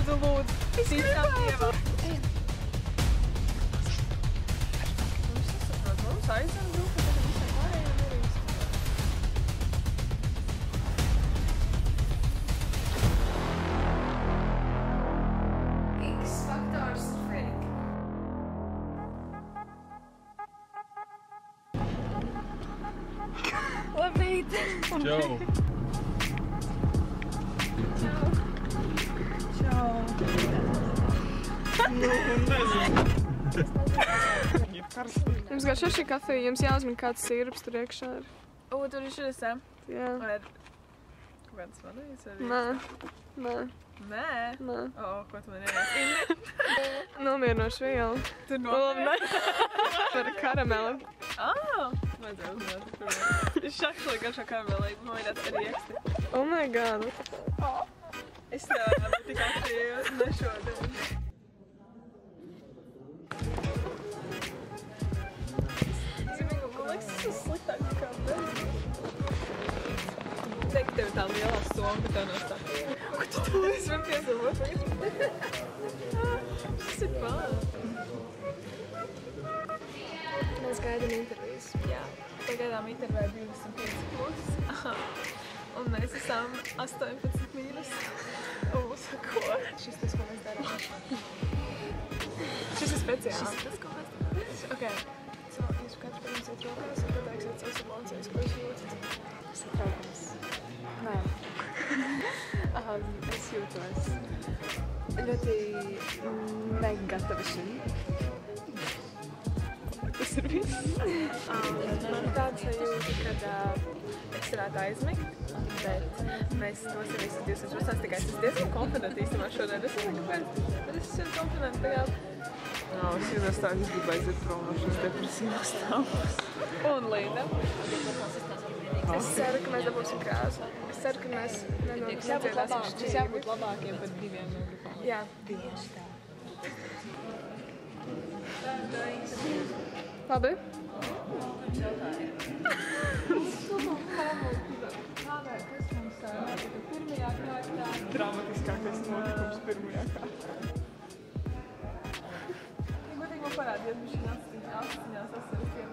Lūdzu, lūdzu. Visām dievām. Mums nesaprot, mums aizvien grupa, tad visam pārējiem ir īstenībā. X-faktors fake. Labrīt! Čau! Čau! Nu, nezinu. Jums garšo šī kafija, jums jāuzmin kāds sīrups tur iekšā ir. Tur ir šis, Jā. Vai ir kaut kāds vanīts? Nē. Nē. Nē? Nē. Ko tu man ienāc? Nomierinoši viela. Tur nomierinoši? Tur karameli. Vajadzēja uzzināt. Šaklī garšo karamelī, nomierināts ar rieksti. Oh my god. Es nevaru tik aktīvi, ne šodien. Man liekas, tas ir sliktāk nekā bez. Teik, tev tā lielā soma, bet tev nav tā. Ko tu to es varu piezalot? Tas ir pār. Mēs gaidām intervijas. Jā, pagaidām interviju 25+. Un mēs esam 18 mīnus. Un mūsu ko? Šis tas, ko mēs darām. Šis ir speciāli. Šis ir tas, ko mēs darām. Ok. Jūs katrs paņemsiet rokās un pateiksiet savas emocijas, ko jūs jūtat. Satraukums. Nē. Es jūtos ļoti negatavi šim. Tas ir viss. Man tāds sajūta, kad es varētu aizmigt, bet mēs dosimies uz 28. Tikai es esmu diezgan konfidenti īstenībā šodien. Es nezinu, kāpēc, bet es esmu konfidenti tagad. Es jūtos tā, ka es gribu aiziet prom no šīs depresīvās stāvas. Un Līna? Es ceru, ka mēs dabūsim krāsu. Es ceru, ka mēs nenodzīvēsim Šis jābūt labākiem par diviem no grupām. Jā. Tieši tā. Labi? Dramatiskākais notikums pirmajā kārtā. Godīgi man parādies, bet šī asiņās asaristiem.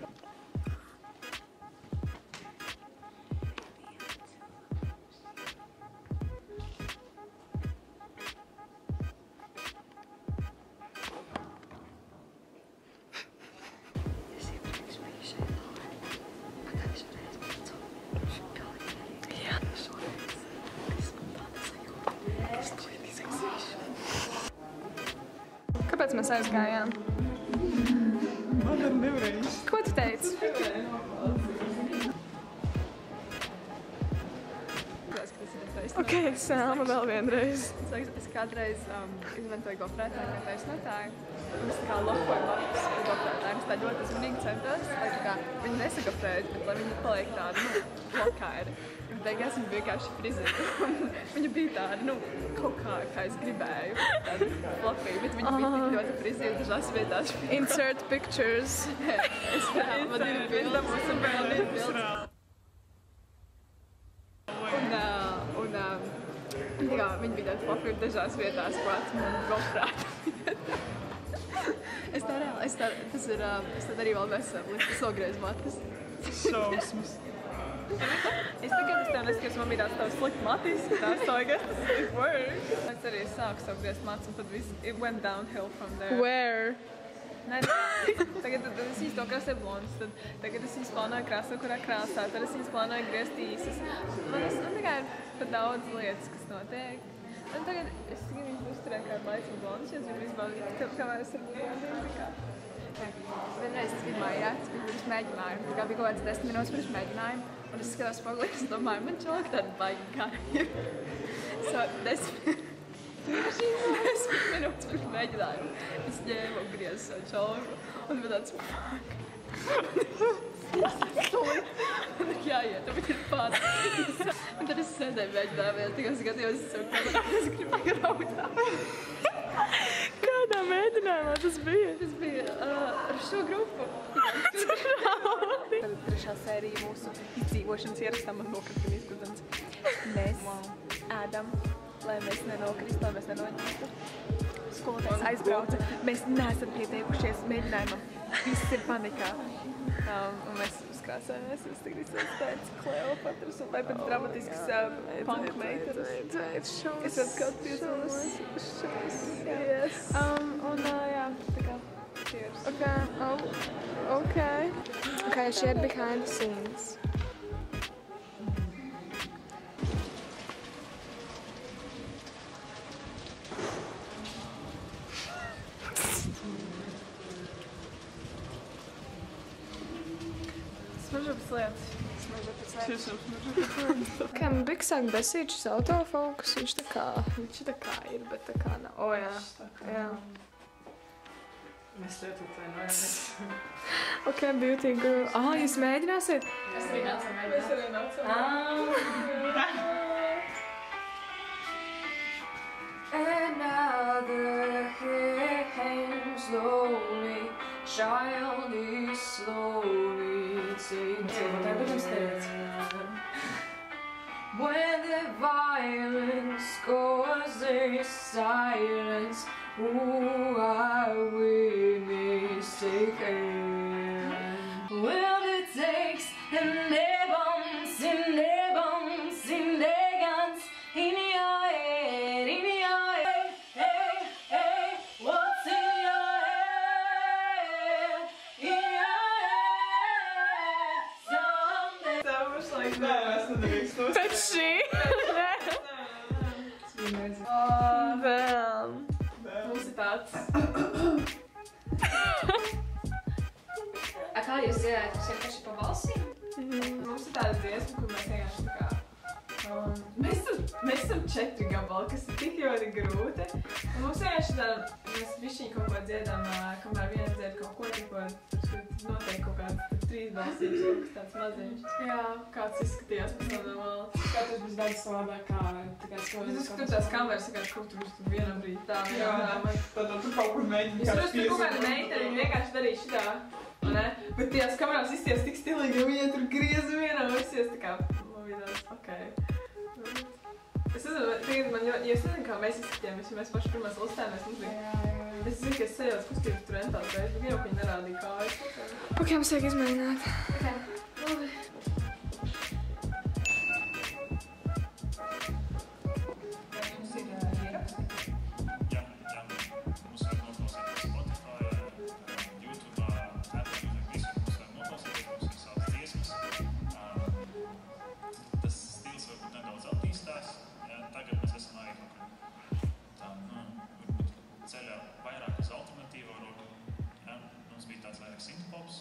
Kāpēc mēs aizgājām? Man ar nevarēju. Ko tu teici? Ok, Selma vēl vienreiz. Es kādreiz izmantoju gofrētāju, kā taisnotāju. Un es tā kā lokoju matus ar gofrētāju. Es tā ļoti uzmanīgi centos, lai tā kā viņi nesagofrētu, bet lai viņi paliek tādi, lokairi. Bet beigās viņi vienkārši frizēja. Viņa bija tāda, kaut kā es gribēju. Tāda flopija, bet viņa bija tik ļoti frizēja dažās vietās. Insert pictures. Es varētu, man ir bilda, mums ir bilds. Viņi bija tādi flopija dažās vietās, ko atmanu gofrētu. Es tā arī vēl nesam, es nogriezu matus. Šausmas. Es tagad tev neskatījos, man bija tāds tavs slikt matis, tās so I guess it works. Es arī sāku sagriezt matus un tad viss, it went downhill from there. Where? Nē, tagad es īsti to krāsēju blondas, tad tagad es viņas plānoju krāsot, kurā krāsā, tad es viņas plānoju griezt īsas. Man tikai ir pat daudz lietas, kas notiek. Un tagad es tikai viņas uzturēju kādu laiku blondas, jo es gribu izbaudīt, kamēr es ar blondīnu kā. Vienreiz es biju mājā, tas bija pirms mēģinājumu. Tā kā bija kaut kāds 10 minūtes pirms mēģinājumu, un es skatās spogulī, es domāju, man čalka tāda baigi kāja. So, 10 minūtes pirms mēģinājumu. Es ņēmu un griezu savu čalku, un bija tāds fuck. Un jāiet, un viņa ir pats. Un tad es sēdēju mēģinājumu, un tikai skatījos, es gribu raudāt. Kādā mēģinājumā tas bija? Tas bija ar šo grupu. Tad trešā sērija mūsu izdzīvošanas ierakstā man nokrita izgudens. Mēs ēdam lai mēs nenokristu, lai mēs nenoņemtu. Skolotājs aizbrauca. Mēs neesam pieteikušies mēģinājumam. Viss ir panikā. Un mēs uzkrāsājamies. Es tagad izsaucu pēc Kleopatras un vai pēc dramatiskas punk meitenes. Es atkal piesalos. Yes. Un jā, tā kā cheers. Okay, share behind the scenes. Smaržo pēc lietas. Kā man bija sāk besīt šis autofokus, viņš tā kā ir, bet tā kā nav. O, jā. Mēs lietot vai nojamies. Ok, beauty girl. Jūs mēģināsiet? Mēs arī nācam. And now the hand slowly, childish slowly takes when the violence goes in silence, who are we mistaken? Well, it takes an bombs in their guns, in your head, in your head. Hey, what's in your head? In your head, someday. Tā būs like Nē, es nedrīkst to. Pēc šī? Vēl. Mums ir tāds. Kā jūs dziedājat? Jūs vienkārši pa balsīm? Mums ir tāda dziesma, kur mēs vienkārši tā kā... Mēs esam 4 gabali, kas ir tik ļoti grūti. Un mums vienkārši tāda... Mēs bišķiņi kaut ko dziedam, kamēr viena dzied kaut ko, tikko noteikti kaut kāds 3 balsīgs, kaut kas tāds maziņš. Jā, kāds izskatījās pēc tam no malas. Katrs būs daudz savādāk kā skolas. Es uzskatu, tās kameras vienkārši kaut tur vienā brīdī tā. Jā, tad tu kaut kur mēģini Es uzskatu, kaut kāda meitene, viņa vienkārši darīja šitā. Ne? Bet tajās kamerās izties tik stilīgi, jo viņa tur grieza vienā un izties tā kā... Man bija tāds, okei. Es nezinu, tagad man jau... Ja es nezinu, kā mēs izskatījāmies, ja mēs paši pirmās lustējāmies, mums bija... Es zinu, ka es sejos kustības tur entās reiz, bet jau, ka viņi nerādīja kājas. Ok, mums vajag izmēģināt. Labi. Jums ir ieraksti? Jā. Mums vajag noklausīties Spotify, YouTube, Apple Music, visu mums vajag noklausīties, mums ir savas dziesmas. Tas stils varbūt nedaudz attīstās. Tagad mēs esam arī kaut kā varbūt ceļā vairāk uz alternatīvo roku. Mums bija tāds vairāk synthpops.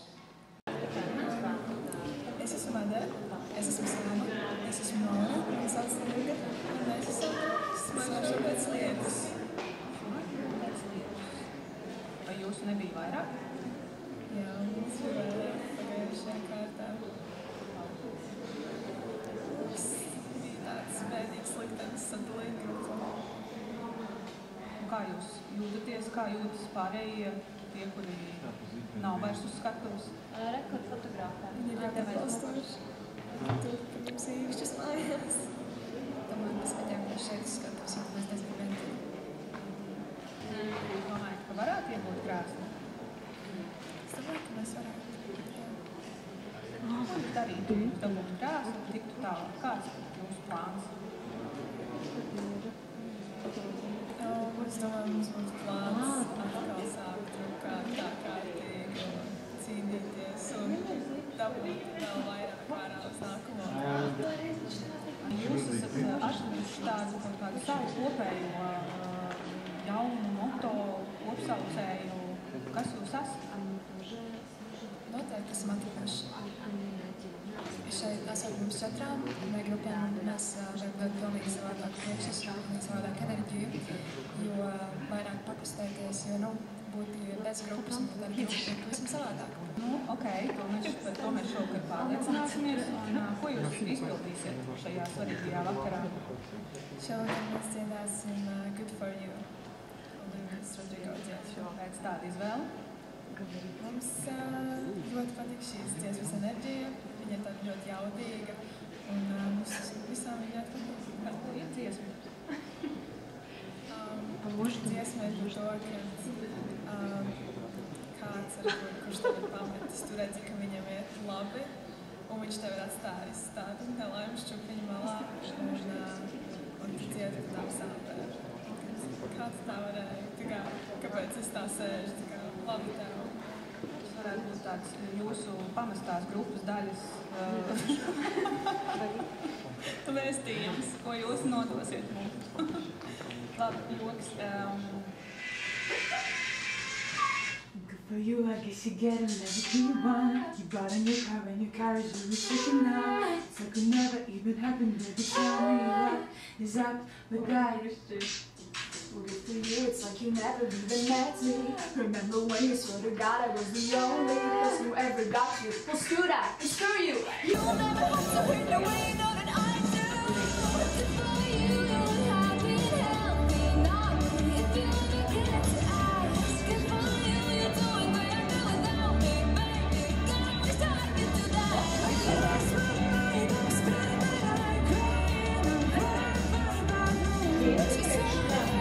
Es esmu Madara, es esmu Sāma, es esmu Nora, es sauc Liga, un mēs esam smaržo pēc lietas. Vai jūsu nebija vairāk? Jā, mums ir vairāk pagājušajā kārtā. Mums bija tāds bēdīgs liktenis sadalīt grupu. Un kā jūs jūtaties, kā jūtas pārējie tie, kuri nav vairs uz skatuves? Rekord fotogrāfā. Viņi ir ļoti atbalstoši. Tur, kad mums ir īšķis mājās. Tomēr mēs skatījām, ka šeit skatuves, jo mēs diezgan ventīgi. Jūs domājat, ka varētu iegūt krāsni? Es domāju, ka mēs varētu. Ko jūs darītu, ja jūs dabūtu krāsni, tiktu tālāk? Kāds ir jūsu plāns? Es domāju, mums būs plāns atkal sākt tā kārtīgi cīnīties un dabūt vēl vairāk vērā uz nākamo. Jūs esat atšķirījuši tādu kaut kādu savu kopējo jaunu moto, kopsaucēju. Kas jūs esat? Noteikti esam atlikuši. Šeit esot mums 4 vai grupām, mēs varam pilnīgi savādāk priekšas, pilnīgi savādāk enerģiju, jo vairāk pakustēties, jo, būt bez grupas un tad ar grupu būtu visam savādāk. Ok, to mēs šovakar pārliecināsimies. Un ko jūs izpildīsiet šajā svarīgajā vakarā? Šovakar mēs dziedāsim Good For You. Olivijas Rodrigo dziesmu. Pēc tāda izvēle? Mums ļoti patīk šīs dziesmas enerģija. Viņa ir tāda ļoti jaudīga. Un mums visām viņa ļoti patīk. Kāda ir dziesma? to, ka kāds, kurš tev ir pametis, tu redzi, ka viņam iet labi, un viņš tev ir atstājis tādu nelaimes čupiņu malā, un tu cieti tām sāpēm. Kā tu tā varēji? Kāpēc es tā sēžu? Labi tev. Tas varētu būt tāds jūsu pamestās grupas daļas vēstījums, ko jūs nodosiet mums. Labi, joks. Good for you, I guess you're getting everything you want. You brought a new car and your car is really freaking out. It's like it never even happened, baby, tell me what is up with that. Well, good for you, it's like you never even met me. Remember when you swore to God I was the only person who ever got you? Well, screw that, and screw you. You'll never have to win the way, know that I do. Good for you, don't have me, help me, not me. If you ever get to ask, good for you, you're doing great, I'm doing without me, baby. God, I wish I could do that. That's my mind, I'm screaming, I cry, and I'm crying by my name. She said,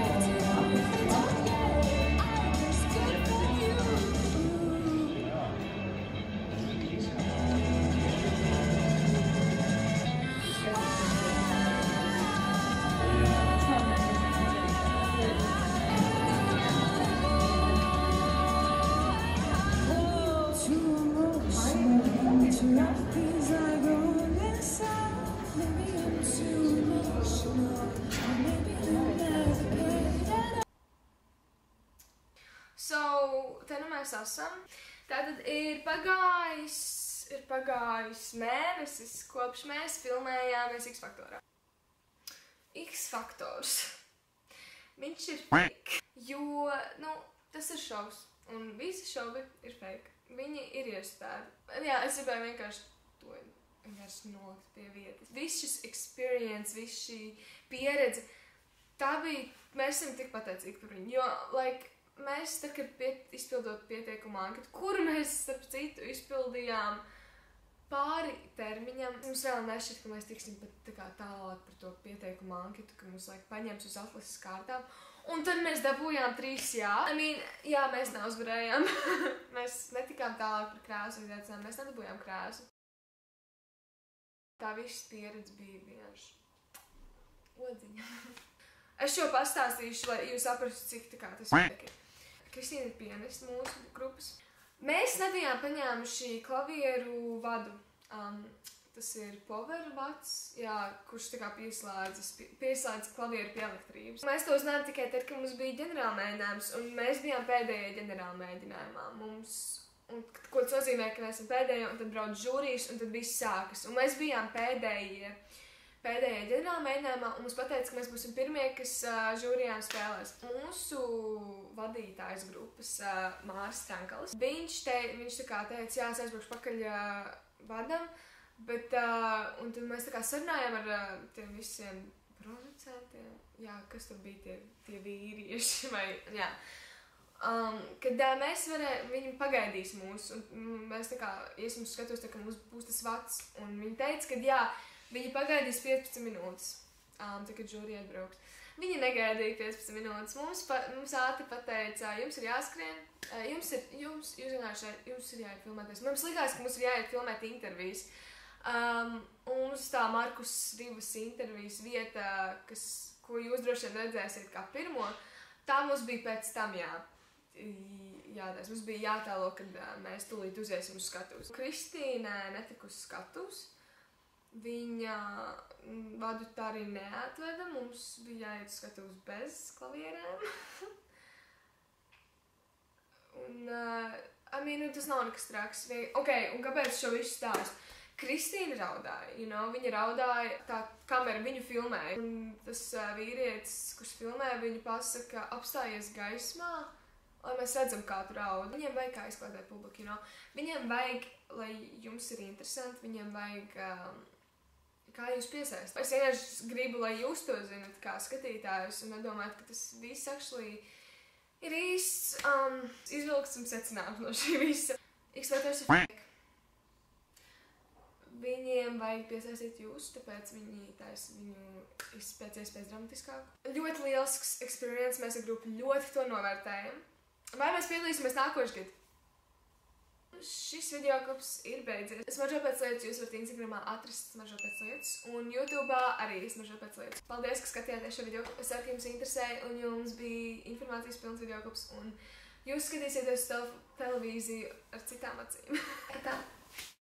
Te nu mēs esam. Tātad ir pagājis mēnesis, kopš mēs filmējāmies X-Faktorā. X-Faktors. Viņš ir fake, jo, tas ir šovs, un visi šovi ir fake. Viņi ir iespēdi. Jā, es gribēju vienkārši to nolikt pie vietas. Viss šis experience, viss šī pieredze, mēs esam tik pateicīgi par viņu, jo, mēs, tad, kad izpildot pieteikumu anketu, kuru mēs, starp citu, izpildījām pāri termiņam, mums vēl nešķiet, ka mēs tiksim pat tālāk par to pieteikumu anketu, ka mums paņems uz atlases kārtām. Un tad mēs dabūjām 3 jā. Jā, mēs neuzvarējām. Mēs netikām tālāk par krāsu izaicinājumu, mēs nedabūjām krāsu. Tā viss pieredze bija vienkārši odziņa. Es šo pastāstīšu, lai jūs saprastu, cik tas ir. Kristīna ir pianiste mūsu grupas. Mēs nebijām paņēmuši klavieru vadu. Tas ir power vats, kurš pieslēdz klavieru pie elektrības. Mēs to zinām tikai tad, kad mums bija ģenerālmēģinājums, un mēs bijām pēdējie ģenerālmēģinājumā. Ko tas nozīmē, ka mēs esam pēdējie, un tad brauc žūrijas, un tad viss sākas. Un mēs bijām pēdējie ģenerālmēģinājumā, un mums pateica, ka mēs būsim pirmie, kas žūrijām spēlēs. Mūsu vadītājs grupas, Māris Trankalis, viņš teica, jā, es aizbraukšu pakaļ vadam, bet, un tad mēs sarunājām ar tiem visiem producentiem, kas tur bija tie vīrieši, vai, jā. Kad viņi pagaidīs mūs, un mēs iesim uz skatos, ka mums būs tas vats, un viņi teica, ka jā, viņi pagaidīs 15 minūtes, kad žūrija atbrauks. Viņi negaidīja 15 minūtes. Mums ātri pateica, jums ir jāskrien, jums ir jāiet filmēties. Mums likās, ka mums ir jāiet filmēt intervijas. Mums tā Markus Rivas intervijas vieta, ko jūs droši vien redzēsiet kā pirmo, tā mums bija pēc tam mums bija jātēlo, kad mēs tūlīt uziesim uz skatuves. Kristīnai netika uz skatuves. Viņa vadu tā arī neatveda, mums bija jāiet uz skatuves bez klavierēm. Un, tas nav nekas traks. Un kāpēc šo visu stāstu? Kristīna raudāja, viņa raudāja, tā kamera viņu filmēja. Un tas vīrietis, kurš filmēja, viņu pasaka, apstājies gaismā, lai mēs redzam, kā tu raud. Viņiem vajag kā izklaidēt publiku, Viņiem vajag, lai jums ir interesanti, viņiem vajag... Kā jūs piesaistāt? Es vienkārši gribu, lai jūs to zinat kā skatītājus un nedomājat, ka tas viss actually ir īsts izvilkts un secinājums no šī visa. X-Faktors ir fake. viņiem vajag piesaistīt jūs, tāpēc viņi taisa viņu pēc iespējas dramatiskāk. Ļoti liels experience, mēs ar grupu ļoti to novērtējam. Vai mēs piedalīsimies nākošais gadu? Šis videoklips ir beidzies. Smaržo pēc lietas jūs varat Instagramā atrast Smaržo pēc lietas un YouTube'ā arī Smaržo pēc lietas. Paldies, ka skatījāties šo videoklipu. Es ceru, ka jums interesēja un jums bija informācijas pilns videoklips un jūs skatīsieties televīziju ar citām acīm. Tā.